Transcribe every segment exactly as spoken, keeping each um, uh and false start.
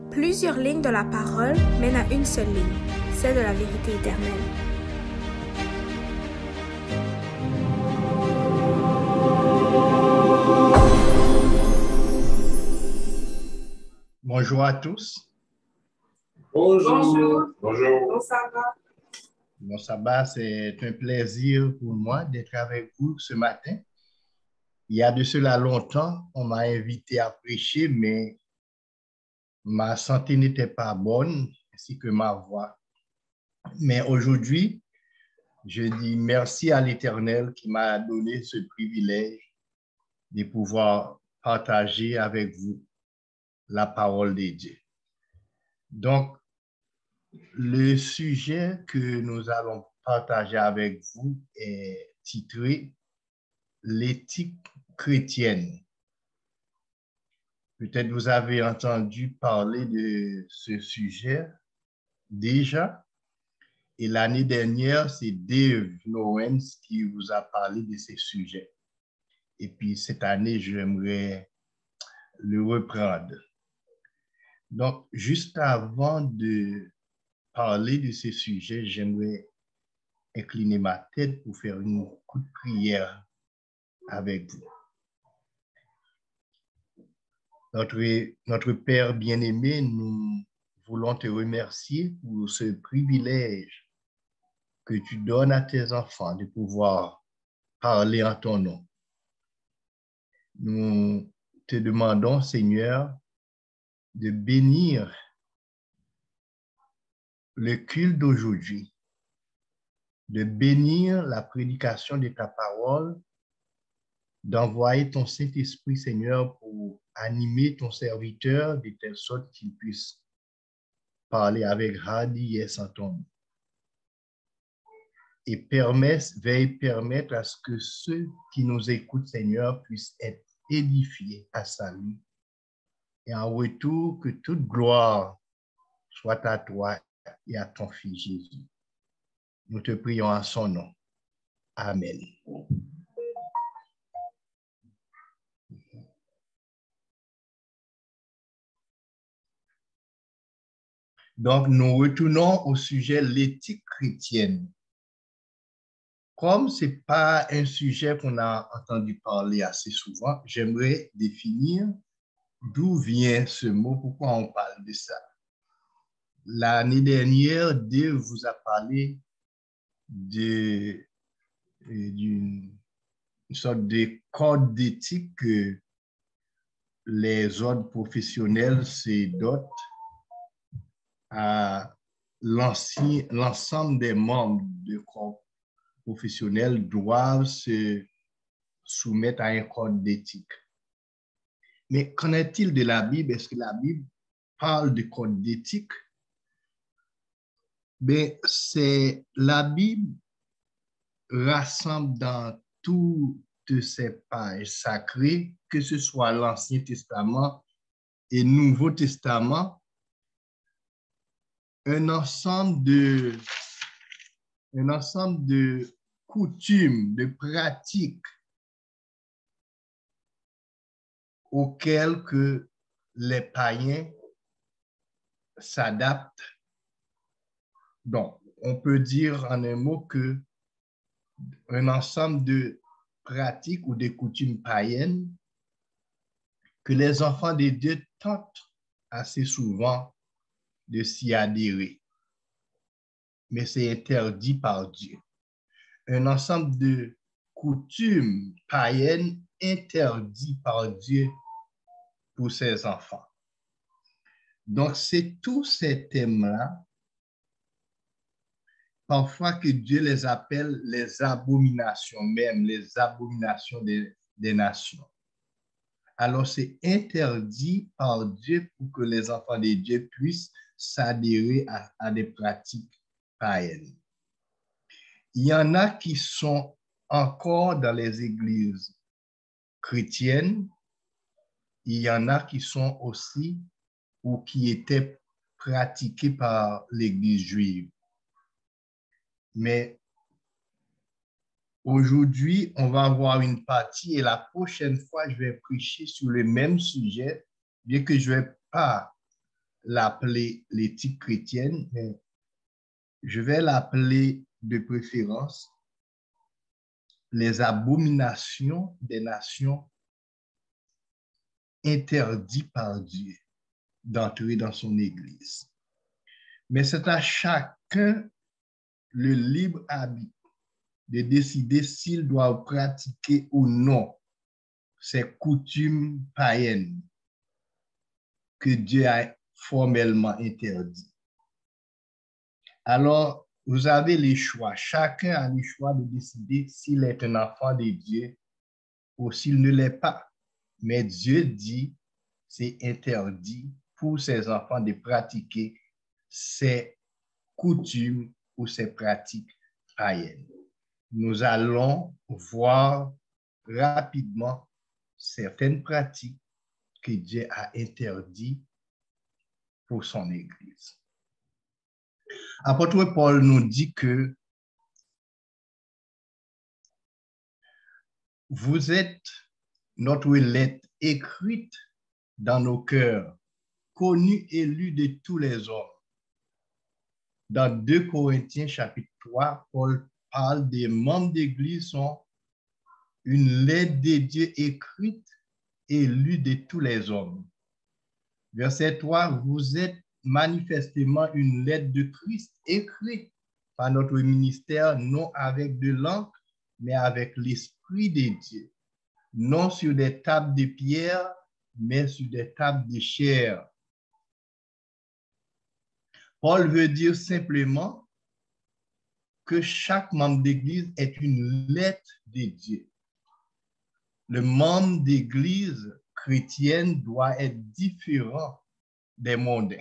Plusieurs lignes de la parole mènent à une seule ligne, celle de la vérité éternelle. Bonjour à tous. Bonjour. Bonjour. Bonjour. Bon sabbat. Bon sabbat, c'est un plaisir pour moi d'être avec vous ce matin. Il y a de cela longtemps, on m'a invité à prêcher, mais ma santé n'était pas bonne, ainsi que ma voix. Mais aujourd'hui, je dis merci à l'Éternel qui m'a donné ce privilège de pouvoir partager avec vous la parole de Dieu. Donc, le sujet que nous allons partager avec vous est titré « L'éthique chrétienne ». Peut-être vous avez entendu parler de ce sujet déjà. Et l'année dernière, c'est Dave Lawrence qui vous a parlé de ce sujet. Et puis cette année, j'aimerais le reprendre. Donc, juste avant de parler de ce sujet, j'aimerais incliner ma tête pour faire une courte prière avec vous. Notre, notre Père bien-aimé, nous voulons te remercier pour ce privilège que tu donnes à tes enfants de pouvoir parler en ton nom. Nous te demandons, Seigneur, de bénir le culte d'aujourd'hui, de bénir la prédication de ta parole, d'envoyer ton Saint-Esprit, Seigneur, pour animer ton serviteur de telle sorte qu'il puisse parler avec hardiesse en ton nom. Et permet, veille permettre à ce que ceux qui nous écoutent, Seigneur, puissent être édifiés à salut. Et en retour, que toute gloire soit à toi et à ton Fils Jésus. Nous te prions en son nom. Amen. Donc, nous retournons au sujet l'éthique chrétienne. Comme ce n'est pas un sujet qu'on a entendu parler assez souvent, j'aimerais définir d'où vient ce mot, pourquoi on parle de ça. L'année dernière, Dieu vous a parlé de, d'une sorte de code d'éthique que les ordres professionnels se dotent à l'ensemble des membres de corps professionnels doivent se soumettre à un code d'éthique. Mais qu'en est-il de la Bible? Est-ce que la Bible parle de code d'éthique? Mais c'est la Bible rassemble dans toutes ces pages sacrées, que ce soit l'Ancien Testament et le Nouveau Testament, un ensemble de, un ensemble de coutumes, de pratiques auxquelles que les païens s'adaptent. Donc, on peut dire en un mot que un ensemble de pratiques ou de coutumes païennes que les enfants de Dieu tentent assez souvent de s'y adhérer. Mais c'est interdit par Dieu. Un ensemble de coutumes païennes interdites par Dieu pour ses enfants. Donc, c'est tous ces thèmes-là, parfois que Dieu les appelle les abominations, même les abominations des, des nations. Alors, c'est interdit par Dieu pour que les enfants de Dieu puissent s'adhérer à, à des pratiques païennes. Il y en a qui sont encore dans les églises chrétiennes, il y en a qui sont aussi ou qui étaient pratiquées par l'église juive. Mais aujourd'hui, on va avoir une partie et la prochaine fois, je vais prêcher sur le même sujet, bien que je ne vais pas l'appeler l'éthique chrétienne, mais je vais l'appeler de préférence les abominations des nations interdites par Dieu d'entrer dans son Église. Mais c'est à chacun le libre arbitre de décider s'il doit pratiquer ou non ces coutumes païennes que Dieu a formellement interdites. Alors, vous avez les choix. Chacun a le choix de décider s'il est un enfant de Dieu ou s'il ne l'est pas. Mais Dieu dit, c'est interdit pour ses enfants de pratiquer ces coutumes ou ces pratiques païennes. Nous allons voir rapidement certaines pratiques que Dieu a interdites pour son Église. Apôtre Paul nous dit que vous êtes notre lettre écrite dans nos cœurs, connue et lue de tous les hommes. Dans deux Corinthiens chapitre trois, Paul parle des membres d'Église sont une lettre de Dieu écrite et lue de tous les hommes. Verset trois, vous êtes manifestement une lettre de Christ écrite par notre ministère, non avec de l'encre, mais avec l'Esprit de Dieu, non sur des tables de pierre, mais sur des tables de chair. Paul veut dire simplement que chaque membre d'Église est une lettre de Dieu. Le membre d'Église chrétienne doit être différent des mondains.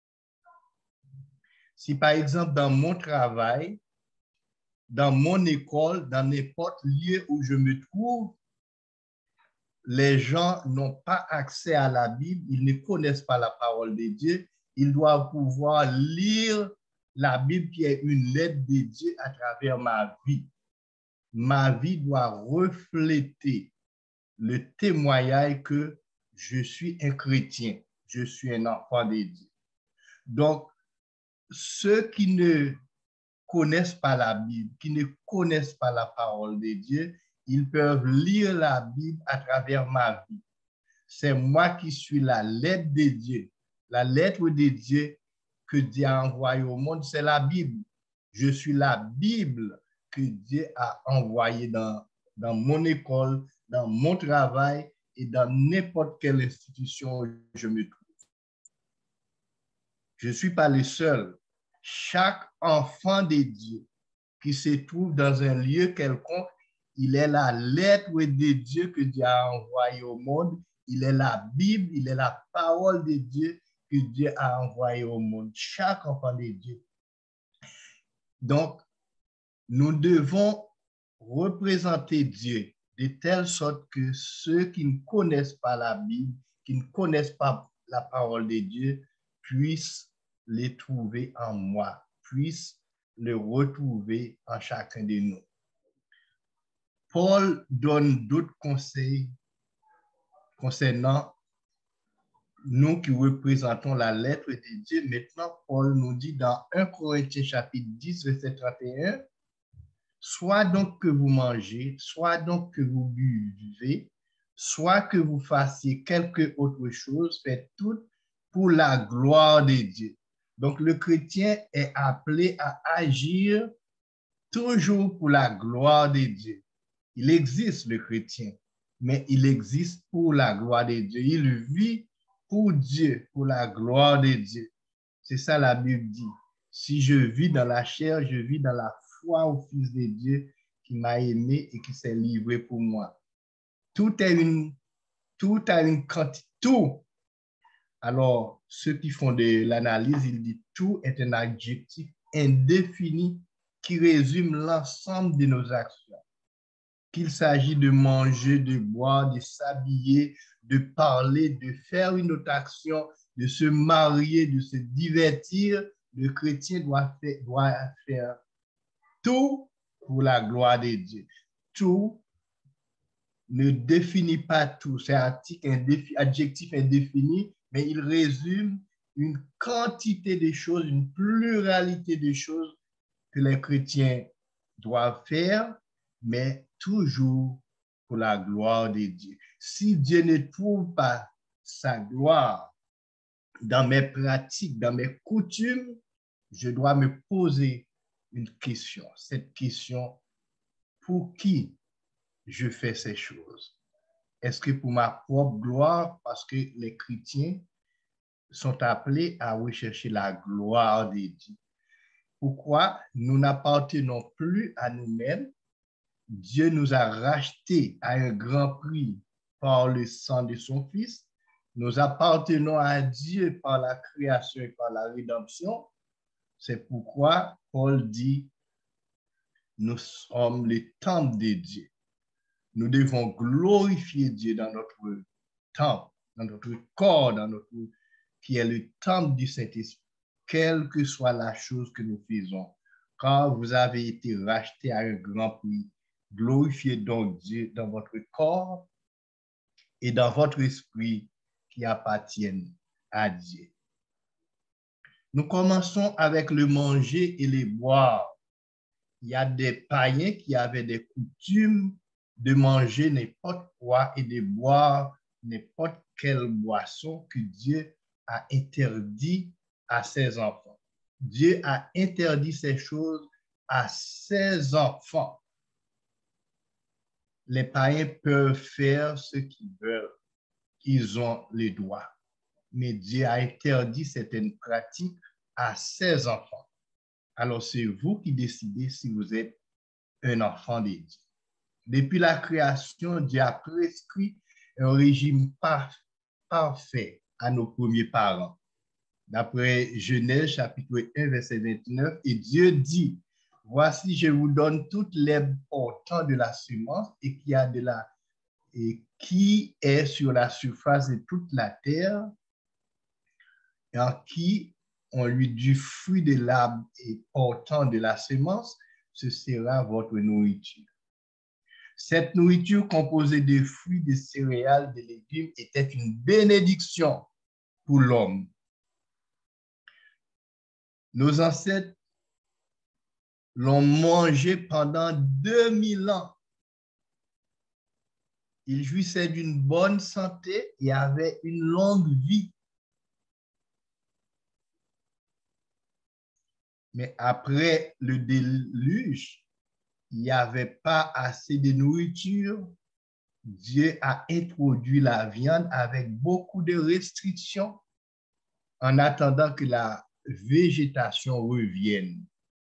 Si par exemple dans mon travail, dans mon école, dans n'importe lieu où je me trouve, les gens n'ont pas accès à la Bible, ils ne connaissent pas la parole de Dieu, ils doivent pouvoir lire la Bible qui est une lettre de Dieu à travers ma vie. Ma vie doit refléter le témoignage que je suis un chrétien, je suis un enfant de Dieu. Donc, ceux qui ne connaissent pas la Bible, qui ne connaissent pas la parole de Dieu, ils peuvent lire la Bible à travers ma vie. C'est moi qui suis la lettre de Dieu. La lettre de Dieu que Dieu a envoyée au monde, c'est la Bible. Je suis la Bible que Dieu a envoyée dans, dans mon école, dans mon travail et dans n'importe quelle institution où je me trouve. Je ne suis pas le seul. Chaque enfant de Dieu qui se trouve dans un lieu quelconque, il est la lettre de Dieu que Dieu a envoyée au monde. Il est la Bible, il est la parole de Dieu que Dieu a envoyée au monde. Chaque enfant de Dieu. Donc, nous devons représenter Dieu de telle sorte que ceux qui ne connaissent pas la Bible, qui ne connaissent pas la parole de Dieu, puissent les trouver en moi, puissent le retrouver en chacun de nous. Paul donne d'autres conseils concernant nous qui représentons la lettre de Dieu. Maintenant, Paul nous dit dans un Corinthiens chapitre dix, verset trente et un, soit donc que vous mangez, soit donc que vous buvez, soit que vous fassiez quelque autre chose, faites tout pour la gloire de Dieu. Donc, le chrétien est appelé à agir toujours pour la gloire de Dieu. Il existe le chrétien, mais il existe pour la gloire de Dieu. Il vit pour Dieu, pour la gloire de Dieu. C'est ça la Bible dit. Si je vis dans la chair, je vis dans la foi au Fils de Dieu qui m'a aimé et qui s'est livré pour moi. Tout est une, tout a une quantité, tout. Alors, ceux qui font de l'analyse, ils disent tout est un adjectif indéfini qui résume l'ensemble de nos actions. Qu'il s'agit de manger, de boire, de s'habiller, de parler, de faire une autre action, de se marier, de se divertir, le chrétien doit faire, doit faire tout pour la gloire de Dieu. Tout ne définit pas tout. C'est un adjectif indéfini, mais il résume une quantité de choses, une pluralité de choses que les chrétiens doivent faire, mais toujours pour la gloire de Dieu. Si Dieu ne trouve pas sa gloire dans mes pratiques, dans mes coutumes, je dois me poser une question. Cette question, pour qui je fais ces choses? Est-ce que pour ma propre gloire, parce que les chrétiens sont appelés à rechercher la gloire de Dieu? Pourquoi? Nous n'appartenons plus à nous-mêmes. Dieu nous a rachetés à un grand prix par le sang de son Fils. Nous appartenons à Dieu par la création et par la rédemption. C'est pourquoi Paul dit, nous sommes le temple de Dieu. Nous devons glorifier Dieu dans notre temple, dans notre corps, dans notre, qui est le temple du Saint-Esprit, quelle que soit la chose que nous faisons. Quand vous avez été rachetés à un grand prix, glorifiez donc Dieu dans votre corps et dans votre esprit qui appartiennent à Dieu. Nous commençons avec le manger et le boire. Il y a des païens qui avaient des coutumes de manger n'importe quoi et de boire n'importe quelle boisson que Dieu a interdit à ses enfants. Dieu a interdit ces choses à ses enfants. Les païens peuvent faire ce qu'ils veulent. Ils ont le droit. Mais Dieu a interdit certaines pratiques à ses enfants. Alors, c'est vous qui décidez si vous êtes un enfant de Dieu. Depuis la création, Dieu a prescrit un régime par, parfait à nos premiers parents. D'après Genèse chapitre un, verset vingt-neuf, et Dieu dit, voici, je vous donne toute l'herbe portant de la semence et qui a de la et qui est sur la surface de toute la terre, et en qui on lui du fruit de l'arbre et portant de la semence, ce sera votre nourriture. Cette nourriture composée de fruits, de céréales, de légumes était une bénédiction pour l'homme. Nos ancêtres l'ont mangé pendant deux mille ans. Ils jouissaient d'une bonne santé et avaient une longue vie. Mais après le déluge, il n'y avait pas assez de nourriture. Dieu a introduit la viande avec beaucoup de restrictions en attendant que la végétation revienne.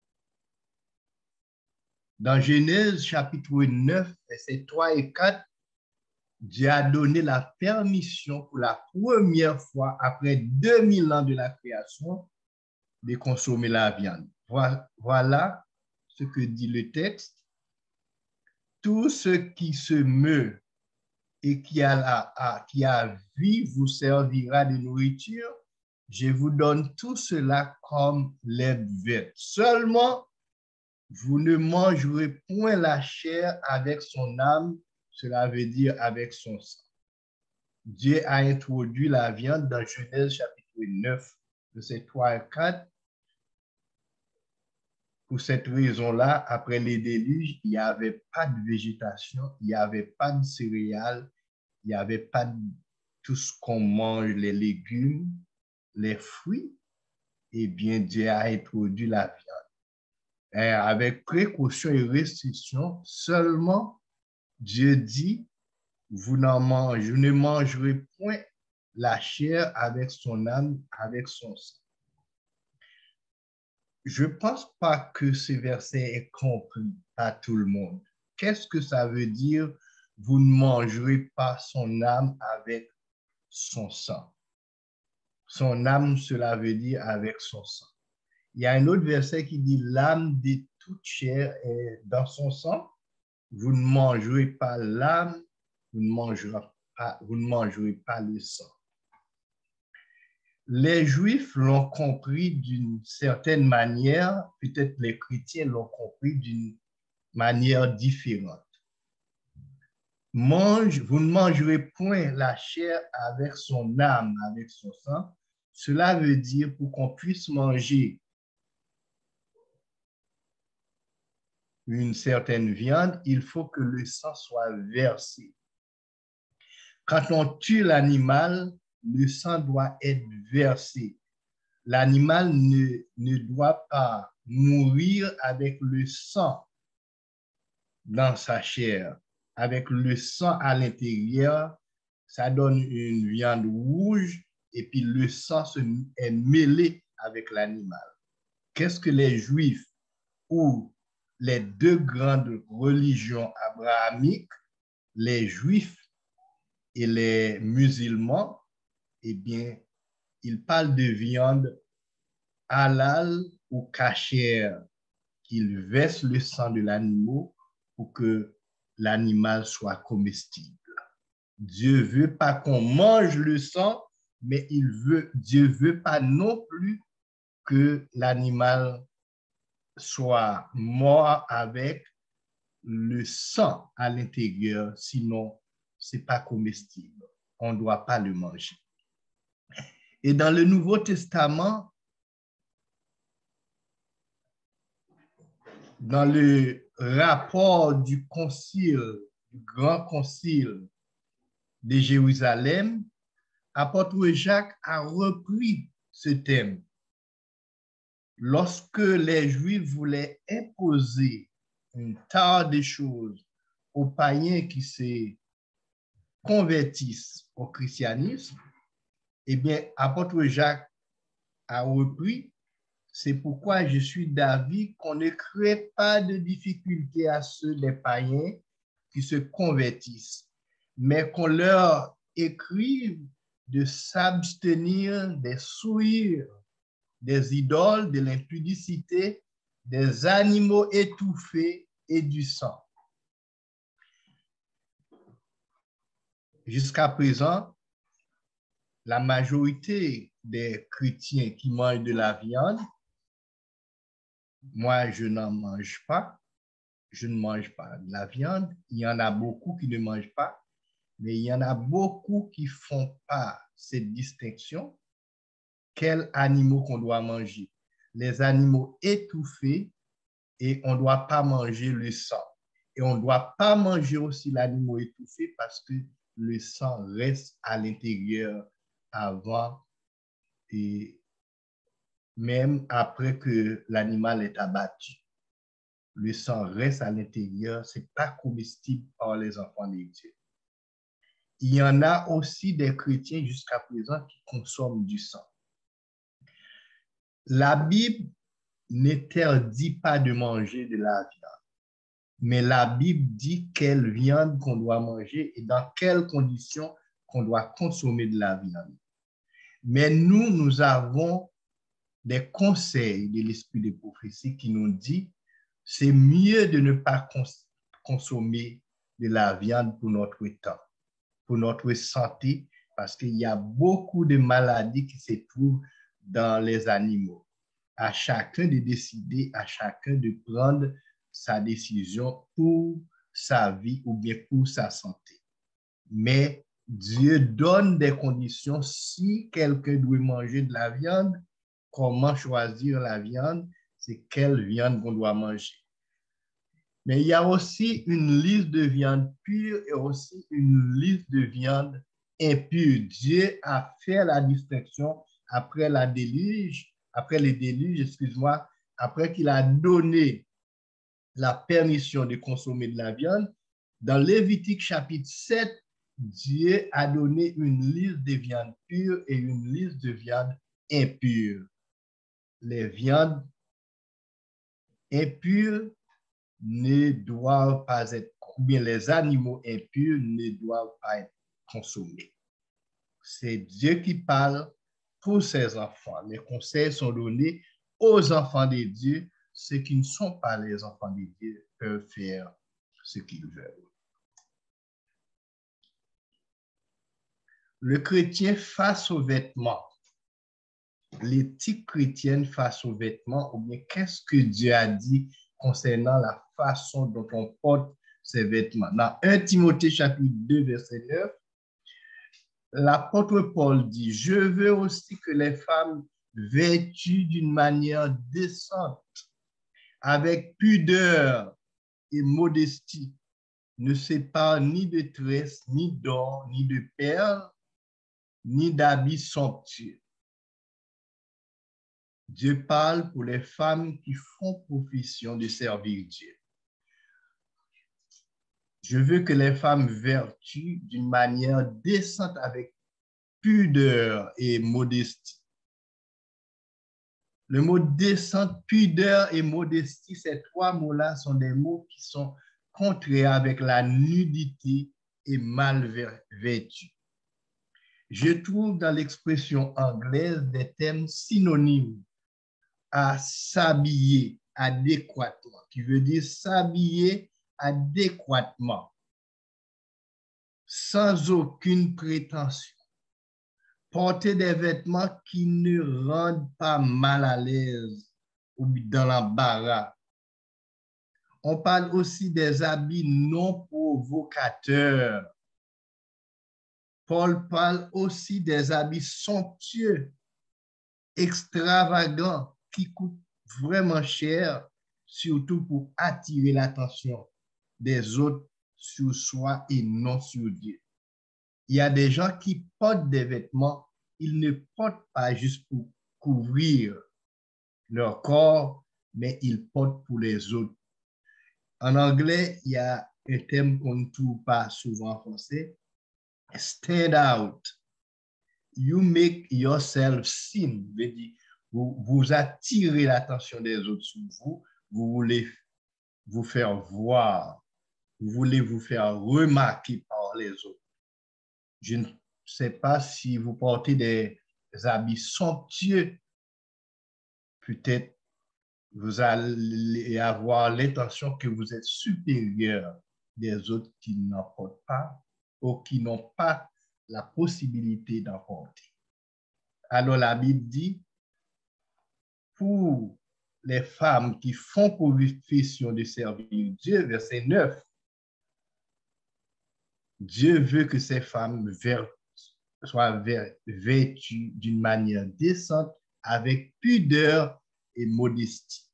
Dans Genèse chapitre neuf, versets trois et quatre, Dieu a donné la permission pour la première fois après deux mille ans de la création de consommer la viande. Voilà ce que dit le texte. Tout ce qui se meut et qui a, la, qui a vie vous servira de nourriture. Je vous donne tout cela comme l'herbe verte. Seulement, vous ne mangerez point la chair avec son âme, cela veut dire avec son sang. Dieu a introduit la viande dans Genèse chapitre neuf, versets trois et quatre. Pour cette raison-là, après les déluges, il n'y avait pas de végétation, il n'y avait pas de céréales, il n'y avait pas de tout ce qu'on mange, les légumes, les fruits. Eh bien, Dieu a introduit la viande. Et avec précaution et restriction, seulement Dieu dit, vous, n'en mangez, vous ne mangerez point la chair avec son âme, avec son sang. Je ne pense pas que ce verset est compris par tout le monde. Qu'est-ce que ça veut dire? Vous ne mangerez pas son âme avec son sang. Son âme, cela veut dire avec son sang. Il y a un autre verset qui dit l'âme de toute chair est dans son sang. Vous ne mangerez pas l'âme, vous ne mangerez pas, vous ne mangerez pas le sang. Les Juifs l'ont compris d'une certaine manière, peut-être les chrétiens l'ont compris d'une manière différente. Mange, vous ne mangerez point la chair avec son âme, avec son sang. Cela veut dire pour qu'on puisse manger une certaine viande, il faut que le sang soit versé. Quand on tue l'animal, le sang doit être versé. L'animal ne, ne doit pas mourir avec le sang dans sa chair. Avec le sang à l'intérieur, ça donne une viande rouge et puis le sang se, est mêlé avec l'animal. Qu'est-ce que les Juifs ou les deux grandes religions abrahamiques, les Juifs et les musulmans, eh bien, ils parlent de viande halal ou cachère, qu'ils versent le sang de l'animal pour que l'animal soit comestible. Dieu ne veut pas qu'on mange le sang, mais il veut, Dieu ne veut pas non plus que l'animal soit mort avec le sang à l'intérieur, sinon ce n'est pas comestible. On ne doit pas le manger. Et dans le Nouveau Testament, dans le rapport du concile, du grand concile de Jérusalem, apôtre Jacques a repris ce thème. Lorsque les Juifs voulaient imposer un tas de choses aux païens qui se convertissent au christianisme, eh bien, apôtre Jacques a repris. C'est pourquoi je suis d'avis qu'on ne crée pas de difficultés à ceux des païens qui se convertissent, mais qu'on leur écrive de s'abstenir des souillures, des idoles, de l'impudicité, des animaux étouffés et du sang. Jusqu'à présent, la majorité des chrétiens qui mangent de la viande, moi, je n'en mange pas. Je ne mange pas de la viande. Il y en a beaucoup qui ne mangent pas, mais il y en a beaucoup qui ne font pas cette distinction. Quels animaux qu'on doit manger? Les animaux étouffés, et on ne doit pas manger le sang. Et on ne doit pas manger aussi l'animal étouffé parce que le sang reste à l'intérieur avant et même après que l'animal est abattu. Le sang reste à l'intérieur, ce n'est pas comestible par les enfants de Dieu. Il y en a aussi des chrétiens jusqu'à présent qui consomment du sang. La Bible n'interdit pas de manger de la viande, mais la Bible dit quelle viande qu'on doit manger et dans quelles conditions qu'on doit consommer de la viande. Mais nous, nous avons des conseils de l'esprit de prophétie qui nous dit c'est mieux de ne pas cons consommer de la viande pour notre temps, pour notre santé, parce qu'il y a beaucoup de maladies qui se trouvent dans les animaux. À chacun de décider, à chacun de prendre sa décision pour sa vie ou bien pour sa santé. Mais Dieu donne des conditions. Si quelqu'un doit manger de la viande, comment choisir la viande? C'est quelle viande qu'on doit manger. Mais il y a aussi une liste de viande pure et aussi une liste de viande impure. Dieu a fait la distinction après la déluge, après le déluge, excuse-moi, après qu'il a donné la permission de consommer de la viande. Dans Lévitique chapitre sept, Dieu a donné une liste de viandes pures et une liste de viandes impures. Les viandes impures ne doivent pas être, ou bien les animaux impurs ne doivent pas être consommés. C'est Dieu qui parle pour ses enfants. Les conseils sont donnés aux enfants de Dieu. Ceux qui ne sont pas les enfants de Dieu peuvent faire ce qu'ils veulent. Le chrétien face aux vêtements. L'éthique chrétienne face aux vêtements, ou bien qu'est-ce que Dieu a dit concernant la façon dont on porte ses vêtements. Dans premier Timothée chapitre deux, verset neuf, l'apôtre Paul dit, je veux aussi que les femmes vêtues d'une manière décente, avec pudeur et modestie, ne séparent ni de tresses, ni d'or, ni de perles, ni d'habits somptueux. Dieu parle pour les femmes qui font profession de servir Dieu. Je veux que les femmes vertuent d'une manière décente avec pudeur et modestie. Le mot décente, pudeur et modestie, ces trois mots-là sont des mots qui sont contraires avec la nudité et mal vêtu. Je trouve dans l'expression anglaise des termes synonymes à s'habiller adéquatement, qui veut dire s'habiller adéquatement, sans aucune prétention. Porter des vêtements qui ne rendent pas mal à l'aise ou dans l'embarras. On parle aussi des habits non provocateurs. Paul parle aussi des habits somptueux, extravagants, qui coûtent vraiment cher, surtout pour attirer l'attention des autres sur soi et non sur Dieu. Il y a des gens qui portent des vêtements, ils ne portent pas juste pour couvrir leur corps, mais ils portent pour les autres. En anglais, il y a un terme qu'on ne trouve pas souvent en français, stand out. You make yourself seen. Vous, vous attirez l'attention des autres sur vous, vous voulez vous faire voir, vous voulez vous faire remarquer par les autres. Je ne sais pas si vous portez des habits somptueux, peut-être vous allez avoir l'intention que vous êtes supérieur des autres qui n'en portent pas ou qui n'ont pas la possibilité d'en porter. Alors la Bible dit, pour les femmes qui font profession de servir Dieu, verset neuf, Dieu veut que ces femmes soient vêtues d'une manière décente, avec pudeur et modestie.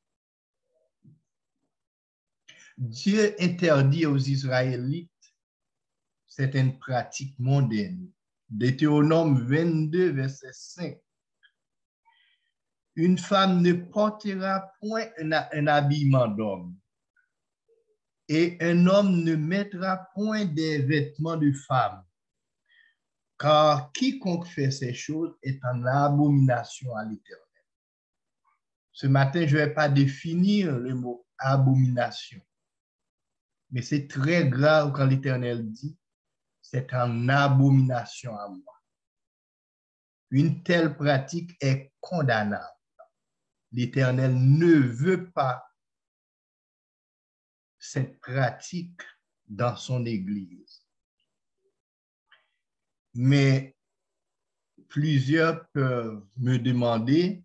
Dieu interdit aux Israélites certaines pratiques mondaines. Deutéronome vingt-deux, verset cinq. Une femme ne portera point un, un habillement d'homme, et un homme ne mettra point des vêtements de femme, car quiconque fait ces choses est en abomination à l'Éternel. Ce matin, je ne vais pas définir le mot abomination, mais c'est très grave quand l'Éternel dit c'est en abomination à moi. Une telle pratique est condamnable. L'Éternel ne veut pas cette pratique dans son Église. Mais plusieurs peuvent me demander,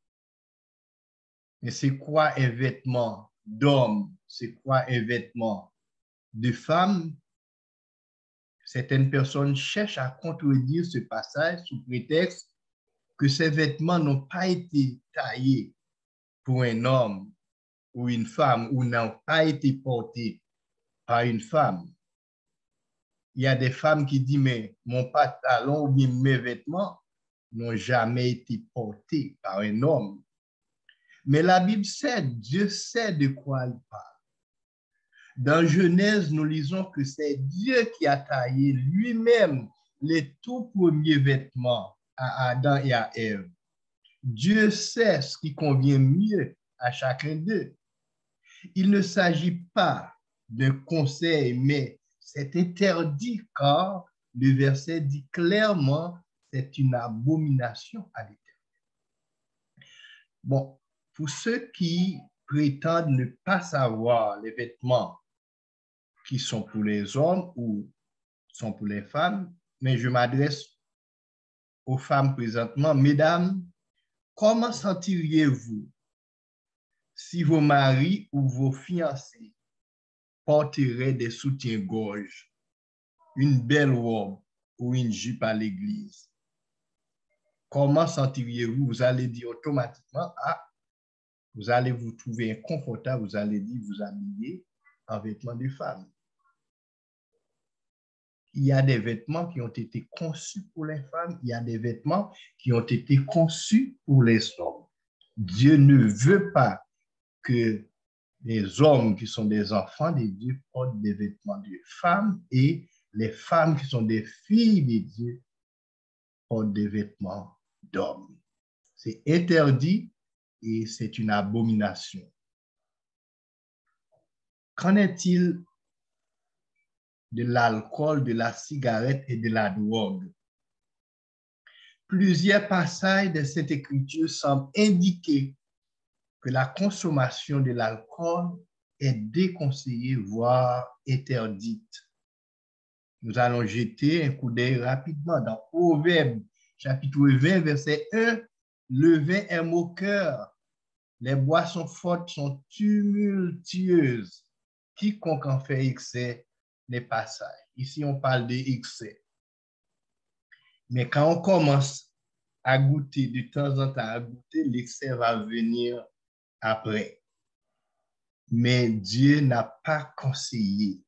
mais c'est quoi un vêtement d'homme? C'est quoi un vêtement de femme? Certaines personnes cherchent à contredire ce passage sous prétexte que ces vêtements n'ont pas été taillés pour un homme ou une femme ou n'ont pas été portés par une femme. Il y a des femmes qui disent, mais mon pantalon ou bien mes vêtements n'ont jamais été portés par un homme. Mais la Bible sait, Dieu sait de quoi il parle. Dans Genèse, nous lisons que c'est Dieu qui a taillé lui-même les tout premiers vêtements à Adam et à Ève. Dieu sait ce qui convient mieux à chacun d'eux. Il ne s'agit pas d'un conseil, mais c'est interdit car le verset dit clairement c'est une abomination à l'Éternel. Bon, pour ceux qui prétendent ne pas savoir les vêtements qui sont pour les hommes ou sont pour les femmes, mais je m'adresse aux femmes présentement. Mesdames, comment sentiriez-vous si vos maris ou vos fiancés porteraient des soutiens-gorge, une belle robe ou une jupe à l'église. Comment sentiriez-vous? Vous allez dire automatiquement, ah, vous allez vous trouver inconfortable, vous allez dire vous habiller en vêtements de femme. Il y a des vêtements qui ont été conçus pour les femmes, il y a des vêtements qui ont été conçus pour les hommes. Dieu ne veut pas que les hommes qui sont des enfants de Dieu portent des vêtements de femmes et les femmes qui sont des filles de Dieu portent des vêtements d'hommes. C'est interdit et c'est une abomination. Qu'en est-il de l'alcool, de la cigarette et de la drogue? Plusieurs passages de cette écriture semblent indiquer que la consommation de l'alcool est déconseillée, voire interdite. Nous allons jeter un coup d'œil rapidement dans Proverbes, chapitre vingt, verset un. Le vin est moqueur, les boissons fortes sont tumultueuses. Quiconque en fait excès n'est pas sage. Ici, on parle d'excès. Mais quand on commence à goûter, de temps en temps à goûter, l'excès va venir après. Mais Dieu n'a pas conseillé.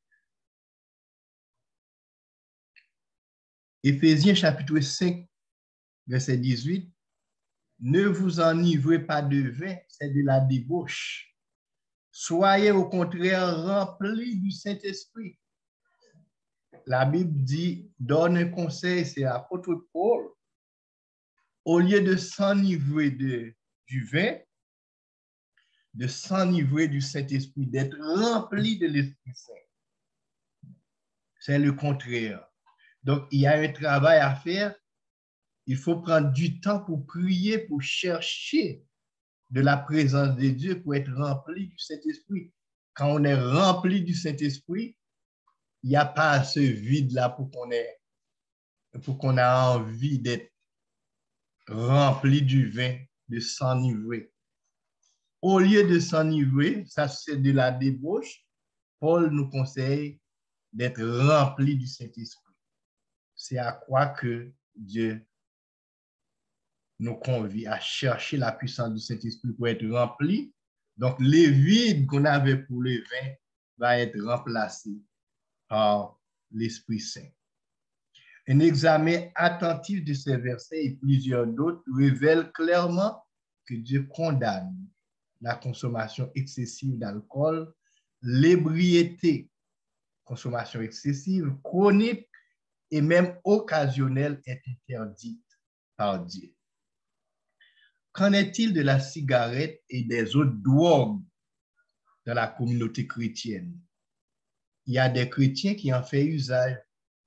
Éphésiens chapitre cinq, verset dix-huit. Ne vous enivrez pas de vin, c'est de la débauche. Soyez au contraire remplis du Saint-Esprit. La Bible dit, donne un conseil, c'est l'apôtre Paul. Au lieu de s'enivrer de, du vin, de s'enivrer du Saint-Esprit, d'être rempli de l'Esprit Saint. C'est le contraire. Donc, il y a un travail à faire. Il faut prendre du temps pour prier, pour chercher de la présence de Dieu, pour être rempli du Saint-Esprit. Quand on est rempli du Saint-Esprit, il n'y a pas ce vide-là pour qu'on ait, pour qu'on ait envie d'être rempli du vin, de s'enivrer. Au lieu de s'enivrer, ça c'est de la débauche, Paul nous conseille d'être rempli du Saint-Esprit. C'est à quoi que Dieu nous convie à chercher la puissance du Saint-Esprit pour être rempli. Donc, les vides qu'on avait pour le vin va être remplacé par l'Esprit Saint. Un examen attentif de ces versets et plusieurs d'autres révèlent clairement que Dieu condamne la consommation excessive d'alcool, l'ébriété, consommation excessive, chronique et même occasionnelle est interdite par Dieu. Qu'en est-il de la cigarette et des autres drogues dans la communauté chrétienne? Il y a des chrétiens qui en font usage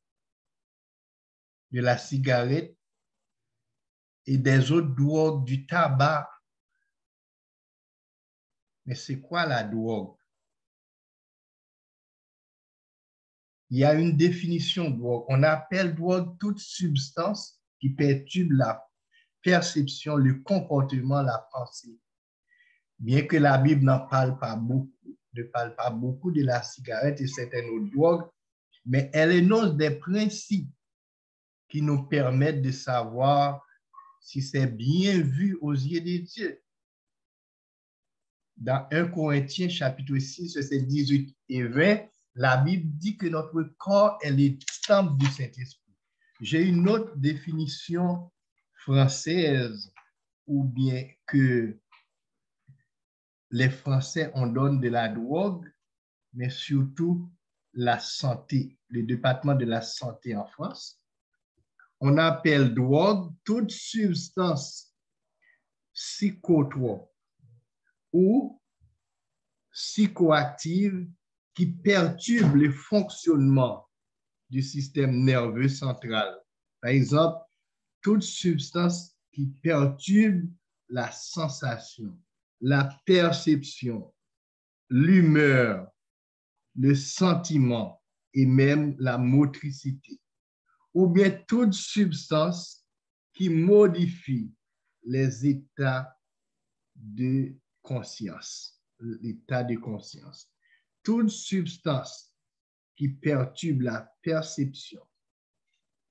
de la cigarette et des autres drogues, du tabac. Mais c'est quoi la drogue? Il y a une définition de drogue. On appelle drogue toute substance qui perturbe la perception, le comportement, la pensée. Bien que la Bible n'en parle pas beaucoup, ne parle pas beaucoup de la cigarette et certaines autres drogues, mais elle énonce des principes qui nous permettent de savoir si c'est bien vu aux yeux de Dieu. Dans un Corinthiens chapitre six, verset dix-huit et vingt, la Bible dit que notre corps est le temple du Saint-Esprit. J'ai une autre définition française, ou bien que les Français en donnent de la drogue, mais surtout la santé, le département de la santé en France. On appelle drogue toute substance psychotrope ou psychoactive qui perturbe le fonctionnement du système nerveux central. Par exemple, toute substance qui perturbe la sensation, la perception, l'humeur, le sentiment et même la motricité. Ou bien toute substance qui modifie les états de conscience, l'état de conscience. Toute substance qui perturbe la perception,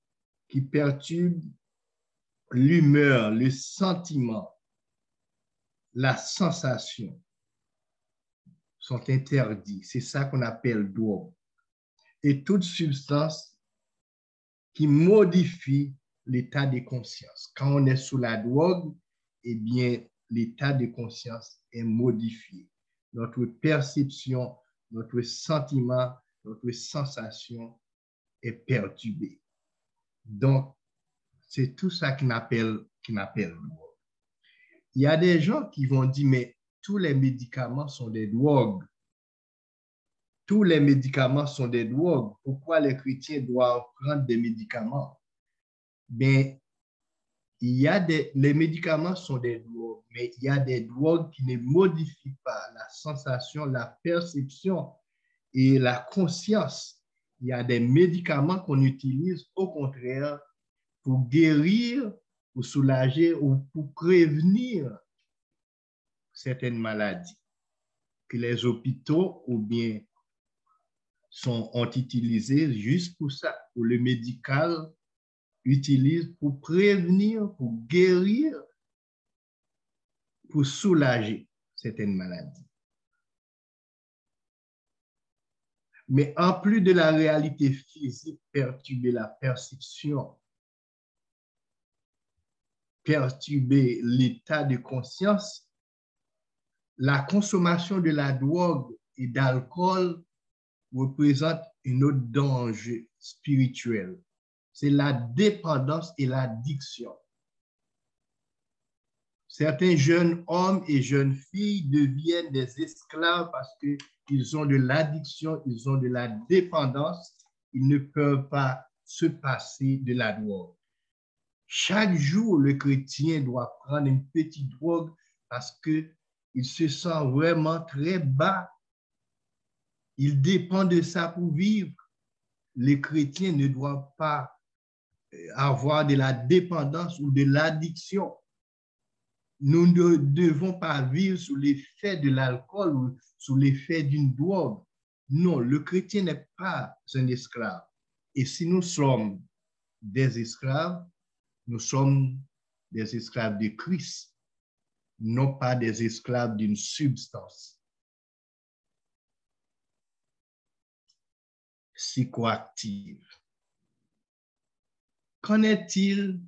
qui perturbent l'humeur, le sentiment, la sensation sont interdits. C'est ça qu'on appelle drogue. Et toute substance qui modifie l'état de conscience. Quand on est sous la drogue, eh bien, l'état de conscience est modifié. Notre perception, notre sentiment, notre sensation est perturbée. Donc, c'est tout ça qu'on appelle, qu'on appelle drogue. Il y a des gens qui vont dire, mais tous les médicaments sont des drogues. Tous les médicaments sont des drogues. Pourquoi les chrétiens doivent prendre des médicaments? Bien, il y a des, les médicaments sont des drogues, mais il y a des drogues qui ne modifient pas la sensation, la perception et la conscience. Il y a des médicaments qu'on utilise au contraire pour guérir, pour soulager ou pour prévenir certaines maladies que les hôpitaux ou bien sont, ont utilisés juste pour ça, pour le médical, utilise pour prévenir, pour guérir, pour soulager certaines maladies. Mais en plus de la réalité physique, perturber la perception, perturber l'état de conscience, la consommation de la drogue et d'alcool représente un autre danger spirituel. C'est la dépendance et l'addiction. Certains jeunes hommes et jeunes filles deviennent des esclaves parce qu'ils ont de l'addiction, ils ont de la dépendance, ils ne peuvent pas se passer de la drogue. Chaque jour, le chrétien doit prendre une petite drogue parce qu'il se sent vraiment très bas. Il dépend de ça pour vivre. Les chrétiens ne doivent pas avoir de la dépendance ou de l'addiction. Nous ne devons pas vivre sous l'effet de l'alcool ou sous l'effet d'une drogue. Non, le chrétien n'est pas un esclave. Et si nous sommes des esclaves, nous sommes des esclaves de Christ, non pas des esclaves d'une substance psychoactive. Qu'en est-il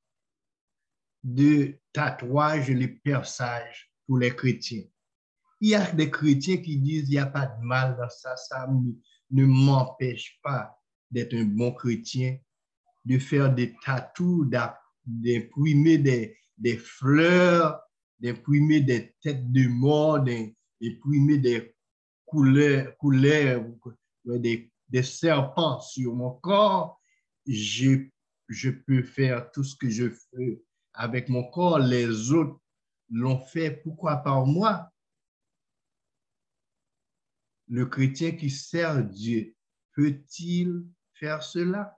de tatouage et le perçage pour les chrétiens? Il y a des chrétiens qui disent il n'y a pas de mal dans ça, ça ne, ne m'empêche pas d'être un bon chrétien, de faire des tatous, d'imprimer des, des fleurs, d'imprimer des têtes de mort, d'imprimer des couleurs, couleurs des, des serpents sur mon corps. Je, je peux faire tout ce que je fais avec mon corps. Les autres l'ont fait, pourquoi pas moi? Le chrétien qui sert Dieu, peut-il faire cela?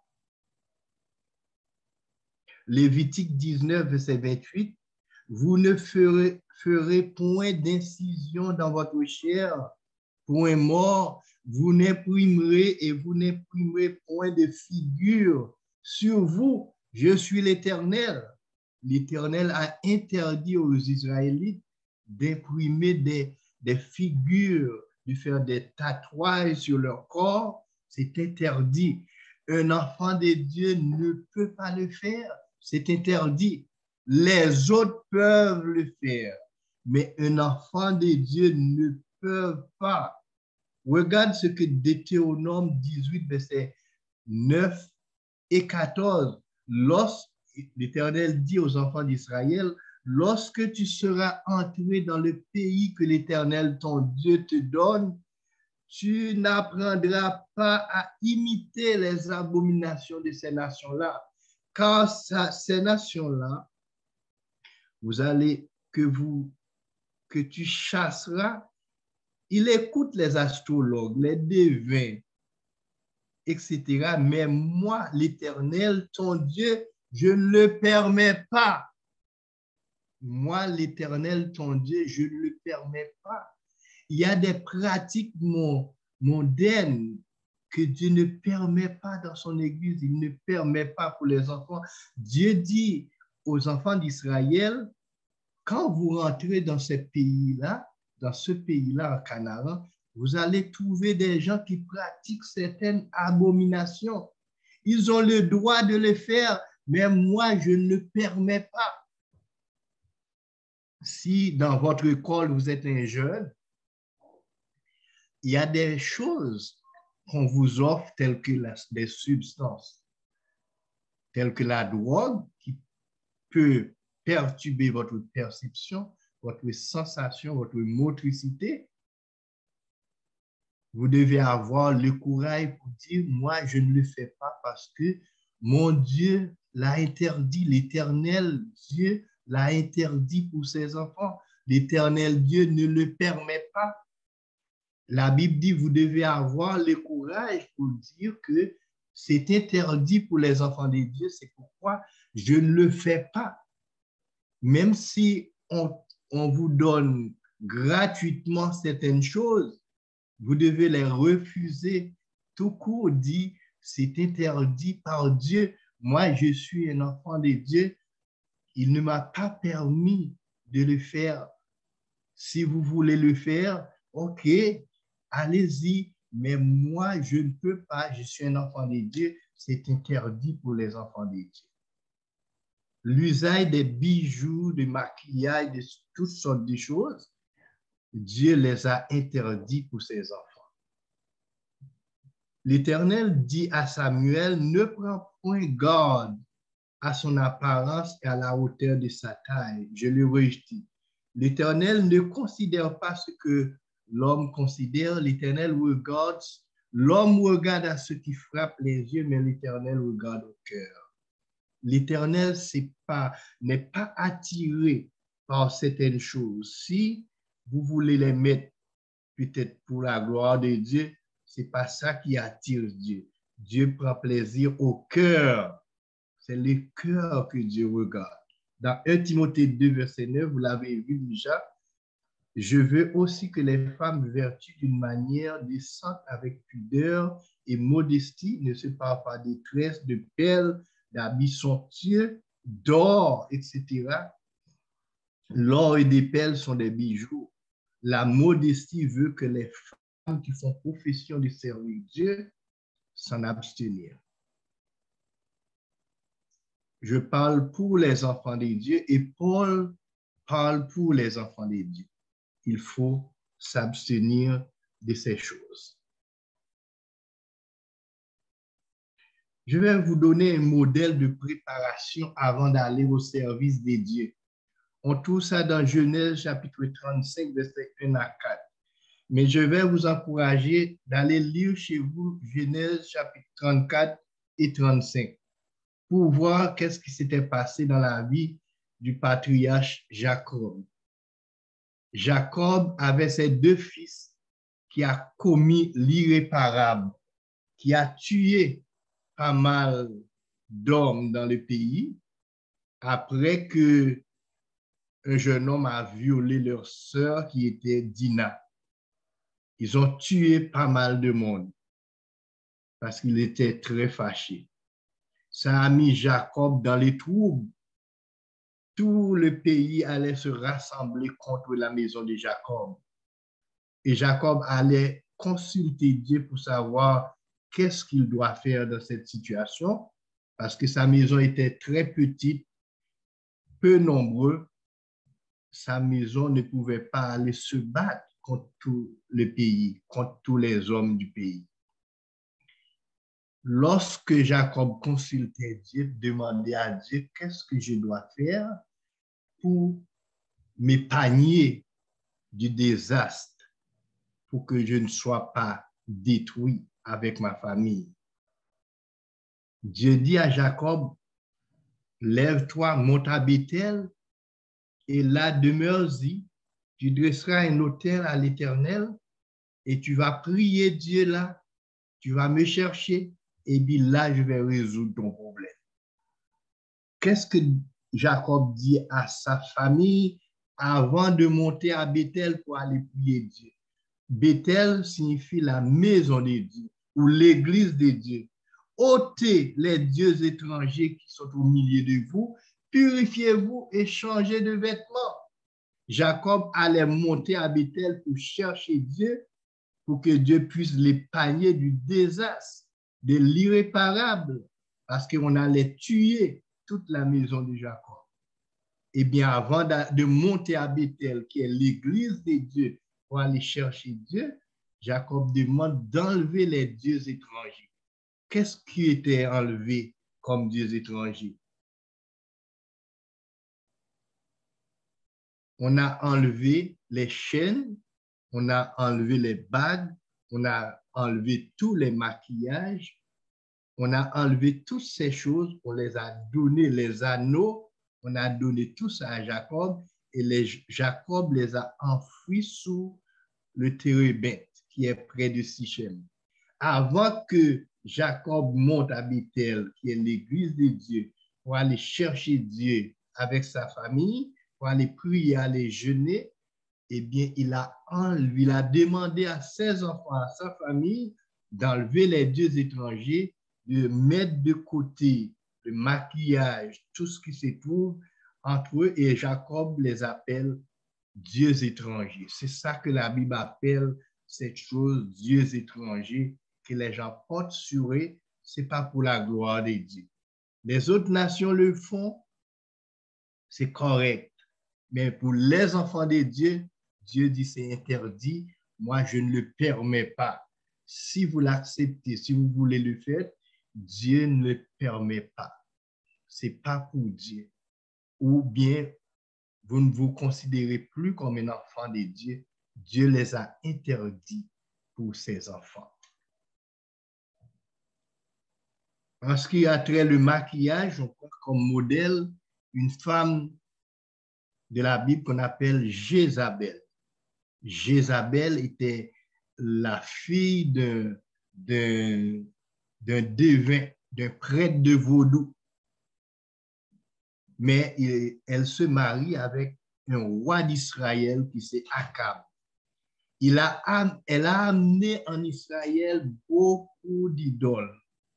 Lévitique dix-neuf, verset vingt-huit, vous ne ferez, ferez point d'incision dans votre chair, point mort, vous n'imprimerez et vous n'imprimerez point de figure sur vous. Je suis l'Éternel. L'Éternel a interdit aux Israélites d'imprimer des, des figures, de faire des tatouages sur leur corps. C'est interdit. Un enfant de Dieu ne peut pas le faire. C'est interdit. Les autres peuvent le faire, mais un enfant de Dieu ne peut pas. Regarde ce que Deutéronome dix-huit, versets neuf et quatorze. Lorsque l'Éternel dit aux enfants d'Israël, lorsque tu seras entré dans le pays que l'Éternel, ton Dieu, te donne, tu n'apprendras pas à imiter les abominations de ces nations-là. Car ça, ces nations-là, vous allez, que vous, que tu chasseras, il écoute les astrologues, les devins, et cetera. Mais moi, l'Éternel, ton Dieu, je ne le permets pas. Moi, l'Éternel, ton Dieu, je ne le permets pas. Il y a des pratiques modernes que Dieu ne permet pas dans son Église, il ne permet pas pour les enfants. Dieu dit aux enfants d'Israël, quand vous rentrez dans ce pays-là, dans ce pays-là en Canaan, vous allez trouver des gens qui pratiquent certaines abominations. Ils ont le droit de le faire, mais moi, je ne le permets pas. Si dans votre école, vous êtes un jeune, il y a des choses qu'on vous offre telles que la, des substances, telles que la drogue qui peut perturber votre perception, votre sensation, votre motricité. Vous devez avoir le courage pour dire, moi, je ne le fais pas parce que mon Dieu l'a interdit, l'Éternel Dieu l'a interdit pour ses enfants. L'Éternel Dieu ne le permet pas. La Bible dit, vous devez avoir le courage pour dire que c'est interdit pour les enfants de Dieu, c'est pourquoi je ne le fais pas. Même si on, on vous donne gratuitement certaines choses, vous devez les refuser. Tout court dit, c'est interdit par Dieu. Moi, je suis un enfant de Dieu. Il ne m'a pas permis de le faire. Si vous voulez le faire, ok, allez-y. Mais moi, je ne peux pas. Je suis un enfant de Dieu. C'est interdit pour les enfants de Dieu. L'usage des bijoux, de maquillage, de toutes sortes de choses, Dieu les a interdits pour ses enfants. L'Éternel dit à Samuel, ne prends point garde à son apparence et à la hauteur de sa taille. Je le rejette. L'Éternel ne considère pas ce que l'homme considère. L'Éternel regarde, l'homme regarde à ce qui frappe les yeux, mais l'Éternel regarde au cœur. L'Éternel n'est pas, n'est pas attiré par certaines choses. Si vous voulez les mettre peut-être pour la gloire de Dieu, ce n'est pas ça qui attire Dieu. Dieu prend plaisir au cœur. C'est le cœur que Dieu regarde. Dans premier Timothée deux, verset neuf, vous l'avez vu déjà, je veux aussi que les femmes vertuent d'une manière décente avec pudeur et modestie, ne se parlent pas de tresses, de perles, d'habits somptueux, d'or, et cetera. L'or et des perles sont des bijoux. La modestie veut que les femmes qui font profession de servir Dieu s'en abstenir. Je parle pour les enfants de Dieu et Paul parle pour les enfants de Dieu. Il faut s'abstenir de ces choses. Je vais vous donner un modèle de préparation avant d'aller au service de Dieu. On trouve ça dans Genèse chapitre trente-cinq, versets un à quatre. Mais je vais vous encourager d'aller lire chez vous Genèse chapitre trente-quatre et trente-cinq pour voir qu'est-ce qui s'était passé dans la vie du patriarche Jacob. Jacob avait ses deux fils qui a commis l'irréparable, qui a tué pas mal d'hommes dans le pays après que un jeune homme a violé leur sœur qui était Dina. Ils ont tué pas mal de monde parce qu'il était très fâché. Ça a mis Jacob dans les troubles. Tout le pays allait se rassembler contre la maison de Jacob. Et Jacob allait consulter Dieu pour savoir qu'est-ce qu'il doit faire dans cette situation, parce que sa maison était très petite, peu nombreux. Sa maison ne pouvait pas aller se battre contre tout le pays, contre tous les hommes du pays. Lorsque Jacob consultait Dieu, demandait à Dieu qu'est-ce que je dois faire pour m'épargner du désastre, pour que je ne sois pas détruit avec ma famille. Dieu dit à Jacob, lève-toi, monte à Béthel, et là demeure-y, tu dresseras un autel à l'Éternel, et tu vas prier Dieu là, tu vas me chercher, et puis là, je vais résoudre ton problème. Qu'est-ce que Jacob dit à sa famille avant de monter à Béthel pour aller prier Dieu? Béthel signifie la maison de Dieu. ou l'Église de Dieu. Ôtez les dieux étrangers qui sont au milieu de vous, purifiez-vous et changez de vêtements. Jacob allait monter à Bethel pour chercher Dieu, pour que Dieu puisse l'épargner du désastre, de l'irréparable, parce qu'on allait tuer toute la maison de Jacob. Eh bien, avant de monter à Bethel, qui est l'église de Dieu, pour aller chercher Dieu, Jacob demande d'enlever les dieux étrangers. Qu'est-ce qui était enlevé comme dieux étrangers? On a enlevé les chaînes, on a enlevé les bagues, on a enlevé tous les maquillages, on a enlevé toutes ces choses, on les a donné, les anneaux, on a donné tout ça à Jacob et les, Jacob les a enfouis sous le térébinthe qui est près de Sichem. Avant que Jacob monte à Bethel, qui est l'église de Dieu, pour aller chercher Dieu avec sa famille, pour aller prier, aller jeûner, eh bien, il a enlevé, il a demandé à ses enfants, à sa famille, d'enlever les dieux étrangers, de mettre de côté le maquillage, tout ce qui se trouve entre eux, et Jacob les appelle dieux étrangers. C'est ça que la Bible appelle cette chose, dieux étrangers, que les gens portent sur eux, ce n'est pas pour la gloire de Dieu. Les autres nations le font, c'est correct. Mais pour les enfants de Dieu, Dieu dit c'est interdit. Moi, je ne le permets pas. Si vous l'acceptez, si vous voulez le faire, Dieu ne le permet pas. Ce n'est pas pour Dieu. Ou bien, vous ne vous considérez plus comme un enfant de Dieu. Dieu les a interdits pour ses enfants. En ce qui a trait le maquillage, on prend comme modèle une femme de la Bible qu'on appelle Jézabel. Jézabel était la fille d'un d'un devin, d'un prêtre de vaudou. Mais il, elle se marie avec un roi d'Israël qui c'est Akab. Il a, elle a amené en Israël beaucoup d'idoles.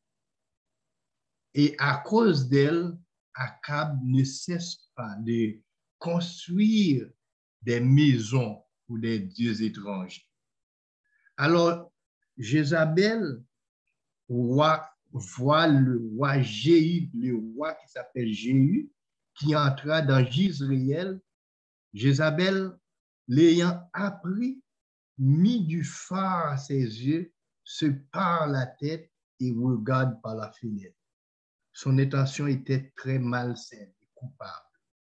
Et à cause d'elle, Akab ne cesse pas de construire des maisons pour des dieux étrangers. Alors, Jézabel roi, voit le roi Jéhu, le roi qui s'appelle Jéhu, qui entra dans Jezréel. Jézabel, l'ayant appris, mit du phare à ses yeux, se pare la tête et regarde par la fenêtre. Son intention était très malsaine et coupable.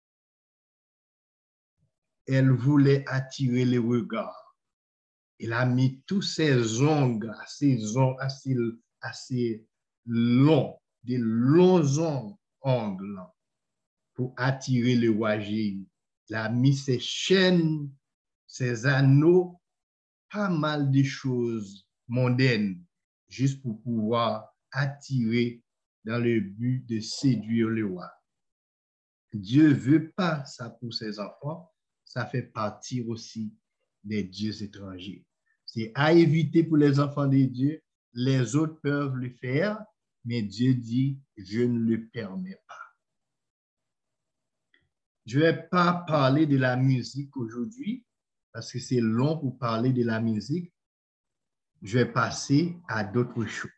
Elle voulait attirer les regards. Elle a mis tous ses ongles assez, ongles, assez, assez longs, des longs ongles pour attirer le roi Jéhu. Elle a mis ses chaînes, ses anneaux, pas mal de choses mondaines, juste pour pouvoir attirer dans le but de séduire le roi. Dieu ne veut pas ça pour ses enfants, ça fait partie aussi des dieux étrangers. C'est à éviter pour les enfants de Dieu, les autres peuvent le faire, mais Dieu dit, je ne le permets pas. Je ne vais pas parler de la musique aujourd'hui, parce que c'est long pour parler de la musique. Je vais passer à d'autres choses.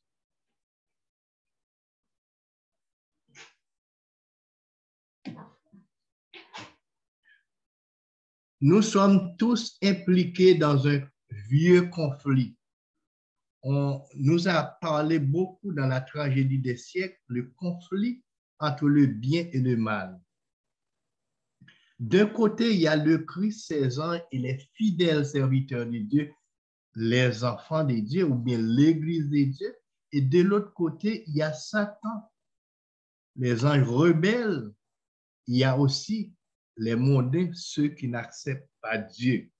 Nous sommes tous impliqués dans un vieux conflit. On nous a parlé beaucoup dans la tragédie des siècles, le conflit entre le bien et le mal. D'un côté, il y a le Christ, ses anges et les fidèles serviteurs de Dieu, les enfants de Dieu ou bien l'Église de Dieu. Et de l'autre côté, il y a Satan, les anges rebelles. Il y a aussi les mondains, ceux qui n'acceptent pas Dieu.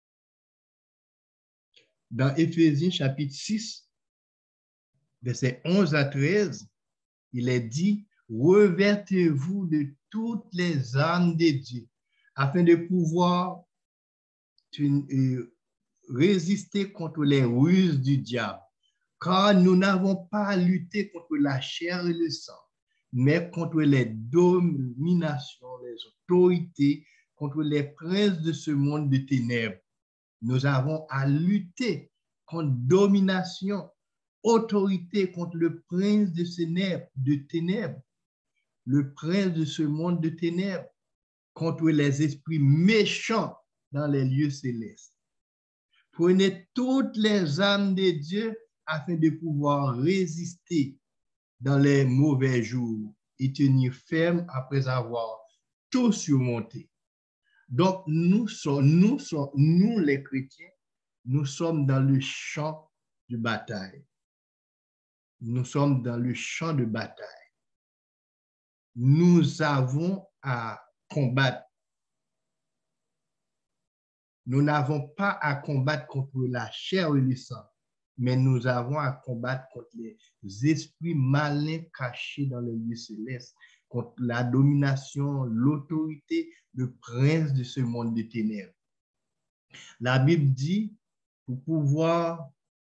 Dans Éphésiens chapitre six, versets onze à treize, il est dit, revêtez-vous de toutes les armes de Dieu, afin de pouvoir résister contre les ruses du diable. car nous n'avons pas à lutter contre la chair et le sang, mais contre les dominations, les autorités, contre les princes de ce monde de ténèbres. Nous avons à lutter contre domination, autorité, contre le prince de ténèbres, de ténèbres, le prince de ce monde de ténèbres, contre les esprits méchants dans les lieux célestes. Prenez toutes les âmes de Dieu afin de pouvoir résister dans les mauvais jours et tenir ferme après avoir tout surmonté. Donc, nous sommes, nous sommes, nous les chrétiens, nous sommes dans le champ de bataille. Nous sommes dans le champ de bataille. Nous avons à combattre. Nous n'avons pas à combattre contre la chair et le sang, mais nous avons à combattre contre les esprits malins cachés dans les lieux célestes, contre la domination, l'autorité, le prince de ce monde de ténèbres. La Bible dit, pour pouvoir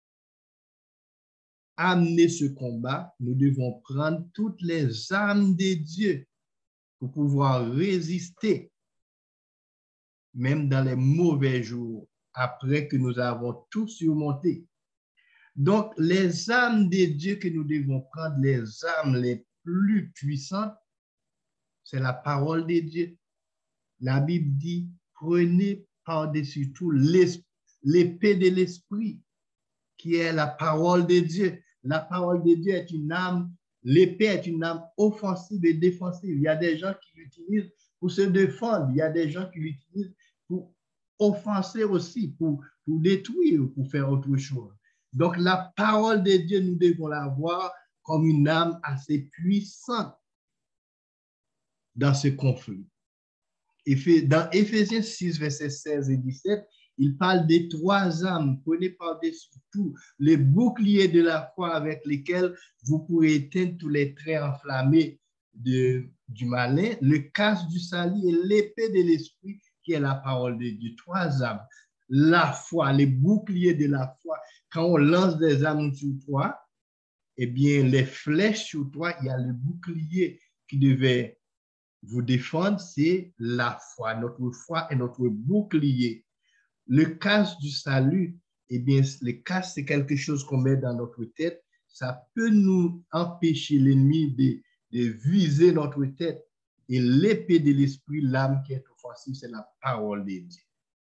amener ce combat, nous devons prendre toutes les armes de Dieu pour pouvoir résister, même dans les mauvais jours, après que nous avons tout surmonté. Donc, les armes de Dieu que nous devons prendre, les armes les plus puissantes, c'est la parole de Dieu. La Bible dit, prenez par-dessus tout l'épée de l'esprit, qui est la parole de Dieu. La parole de Dieu est une arme, l'épée est une arme offensive et défensive. Il y a des gens qui l'utilisent pour se défendre, il y a des gens qui l'utilisent pour offenser aussi, pour, pour détruire, pour faire autre chose. Donc, la parole de Dieu, nous devons la voir comme une arme assez puissante dans ce conflit. Dans Éphésiens six, versets seize et dix-sept, il parle des trois armes. Prenez par-dessus tout les boucliers de la foi avec lesquels vous pourrez éteindre tous les traits enflammés de, du malin, le casque du salut et l'épée de l'esprit qui est la parole de Dieu. Trois armes. La foi, les boucliers de la foi. Quand on lance des armes sur toi, eh bien, les flèches sur toi, il y a le bouclier qui devait vous défendre, c'est la foi. Notre foi est notre bouclier. Le casque du salut, eh bien, le casque, c'est quelque chose qu'on met dans notre tête. Ça peut nous empêcher l'ennemi de, de viser notre tête. Et l'épée de l'esprit, l'âme qui est offensive, c'est la parole de Dieu.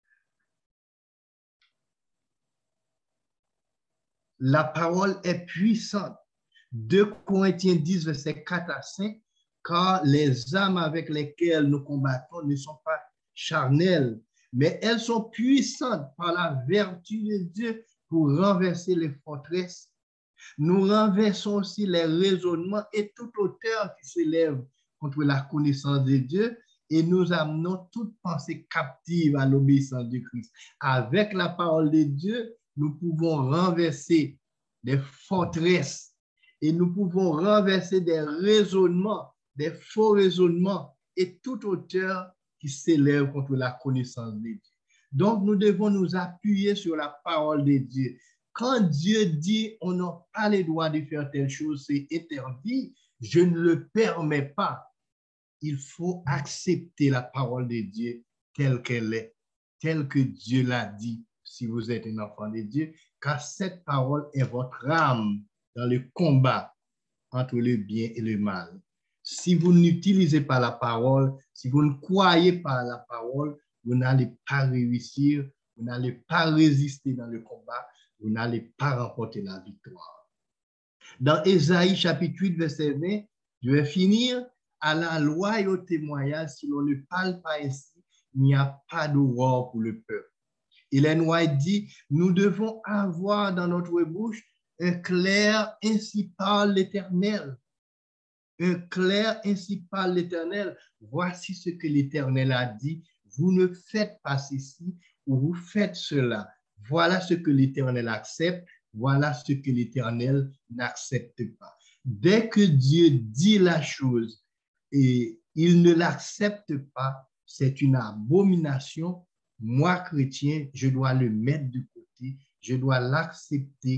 La parole est puissante. deux Corinthiens dix, versets quatre à cinq, car les armes avec lesquelles nous combattons ne sont pas charnelles, mais elles sont puissantes par la vertu de Dieu pour renverser les forteresses. Nous renversons aussi les raisonnements et toute hauteur qui s'élève contre la connaissance de Dieu et nous amenons toute pensée captive à l'obéissance de Christ. Avec la parole de Dieu, nous pouvons renverser des forteresses et nous pouvons renverser des raisonnements, des faux raisonnements et toute hauteur qui s'élève contre la connaissance de Dieu. Donc, nous devons nous appuyer sur la parole de Dieu. Quand Dieu dit on n'a pas le droit de faire telle chose, c'est interdit, je ne le permets pas. Il faut accepter la parole de Dieu telle qu'elle est, telle que Dieu l'a dit si vous êtes un enfant de Dieu, car cette parole est votre âme dans le combat entre le bien et le mal. Si vous n'utilisez pas la parole, si vous ne croyez pas à la parole, vous n'allez pas réussir, vous n'allez pas résister dans le combat, vous n'allez pas remporter la victoire. Dans Ésaïe chapitre huit, verset vingt, je vais finir, à la loi et au témoignage, si l'on ne parle pas ainsi, il n'y a pas d'aurore pour le peuple. Ellen White dit, nous devons avoir dans notre bouche un clair ainsi parle l'Éternel. Un clair ainsi parle l'Éternel. Voici ce que l'Éternel a dit. Vous ne faites pas ceci ou vous faites cela. Voilà ce que l'Éternel accepte. Voilà ce que l'Éternel n'accepte pas. Dès que Dieu dit la chose et il ne l'accepte pas, c'est une abomination. Moi, chrétien, je dois le mettre de côté. Je dois l'accepter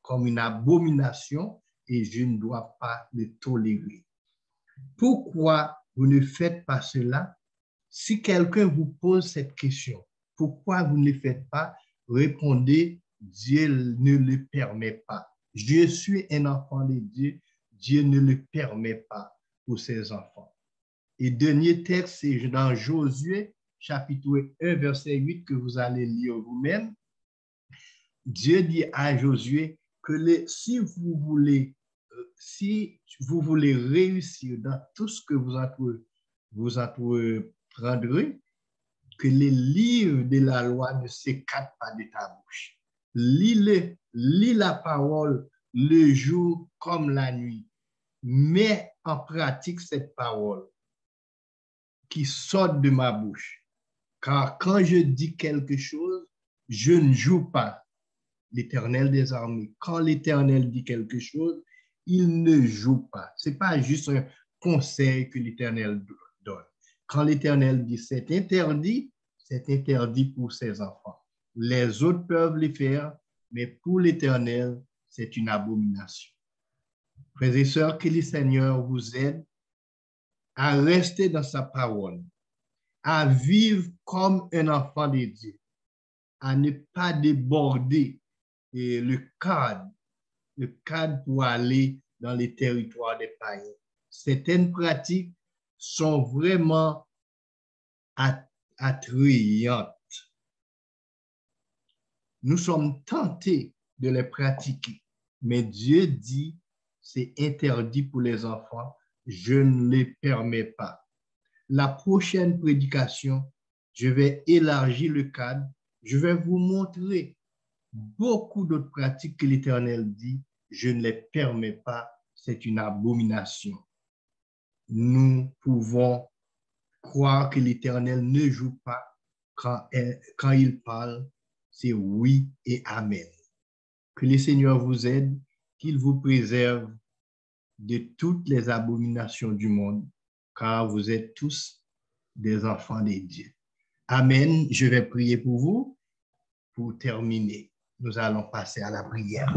comme une abomination et je ne dois pas le tolérer. Pourquoi vous ne faites pas cela? Si quelqu'un vous pose cette question, pourquoi vous ne le faites pas? Répondez, Dieu ne le permet pas. Je suis un enfant de Dieu, Dieu ne le permet pas pour ses enfants. Et dernier texte, c'est dans Josué, chapitre un, verset huit, que vous allez lire vous-même. Dieu dit à Josué que les, si vous voulez, euh, si vous voulez réussir dans tout ce que vous entreprendrez, vous entreprendrez, que les livres de la loi ne s'écartent pas de ta bouche. Lis-le, lis la parole le jour comme la nuit. Mets en pratique cette parole qui sort de ma bouche. Car quand je dis quelque chose, je ne joue pas. L'Éternel des armées, quand l'Éternel dit quelque chose, il ne joue pas. Ce n'est pas juste un conseil que l'Éternel donne. Quand l'Éternel dit c'est interdit, c'est interdit pour ses enfants. Les autres peuvent le faire, mais pour l'Éternel, c'est une abomination. Frères et sœurs, que le Seigneur vous aide à rester dans sa parole, à vivre comme un enfant de Dieu, à ne pas déborder et le cadre, le cadre pour aller dans les territoires des païens. Certaines pratiques sont vraiment attrayantes. Nous sommes tentés de les pratiquer, mais Dieu dit c'est interdit pour les enfants, je ne les permets pas. La prochaine prédication, je vais élargir le cadre, je vais vous montrer beaucoup d'autres pratiques que l'Éternel dit, je ne les permets pas, c'est une abomination. Nous pouvons croire que l'Éternel ne joue pas quand, elle, quand il parle, c'est oui et amen. Que le Seigneur vous aide, qu'il vous préserve de toutes les abominations du monde, car vous êtes tous des enfants de Dieu. Amen. Je vais prier pour vous. Pour terminer, nous allons passer à la prière.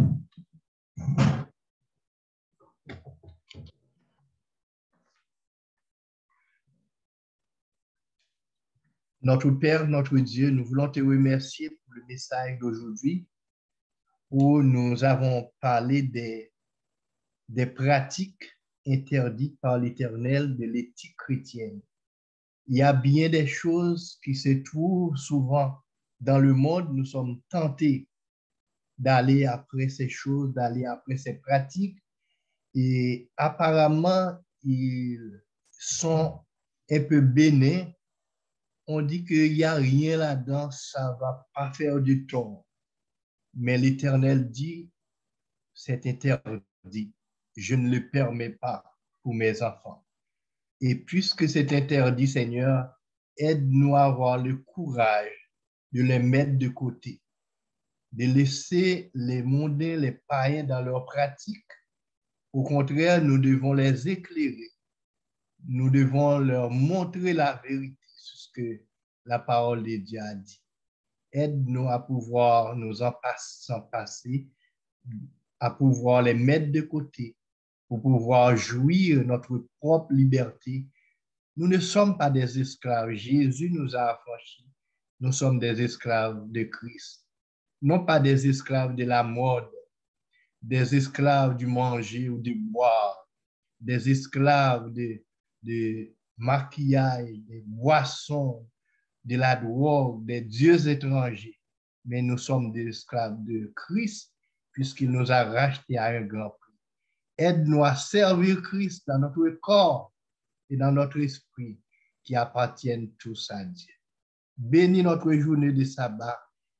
Notre Père, notre Dieu, nous voulons te remercier pour le message d'aujourd'hui où nous avons parlé des, des pratiques interdites par l'Éternel de l'éthique chrétienne. Il y a bien des choses qui se trouvent souvent dans le monde. Nous sommes tentés d'aller après ces choses, d'aller après ces pratiques et apparemment, ils sont un peu bénins. On dit qu'il n'y a rien là-dedans, ça ne va pas faire du tort. Mais l'Éternel dit, c'est interdit. Je ne le permets pas pour mes enfants. Et puisque c'est interdit, Seigneur, aide-nous à avoir le courage de les mettre de côté, de laisser les mondains, les païens dans leurs pratiques. Au contraire, nous devons les éclairer. Nous devons leur montrer la vérité sur ce que la parole de Dieu a dit. Aide-nous à pouvoir nous en passer, à pouvoir les mettre de côté pour pouvoir jouir notre propre liberté. Nous ne sommes pas des esclaves. Jésus nous a affranchis. Nous sommes des esclaves de Christ. Non pas des esclaves de la mode, des esclaves du manger ou du boire, des esclaves de, de maquillage, des boissons, de la drogue, des dieux étrangers. Mais nous sommes des esclaves de Christ puisqu'il nous a rachetés à un grand prix. Aide-nous à servir Christ dans notre corps et dans notre esprit qui appartiennent tous à Dieu. Bénis notre journée de sabbat.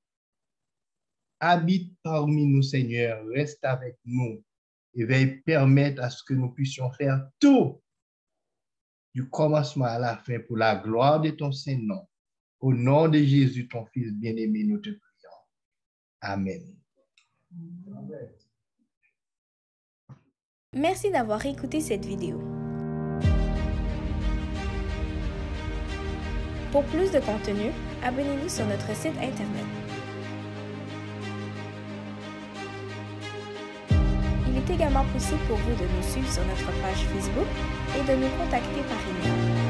Habite parmi nous, Seigneur, reste avec nous et veuille permettre à ce que nous puissions faire tout du commencement à la fin pour la gloire de ton Saint-Nom. Au nom de Jésus, ton Fils bien-aimé, nous te prions. Amen. Amen. Merci d'avoir écouté cette vidéo. Pour plus de contenu, abonnez-vous sur notre site Internet. est également possible pour vous de nous suivre sur notre page Facebook et de nous contacter par email.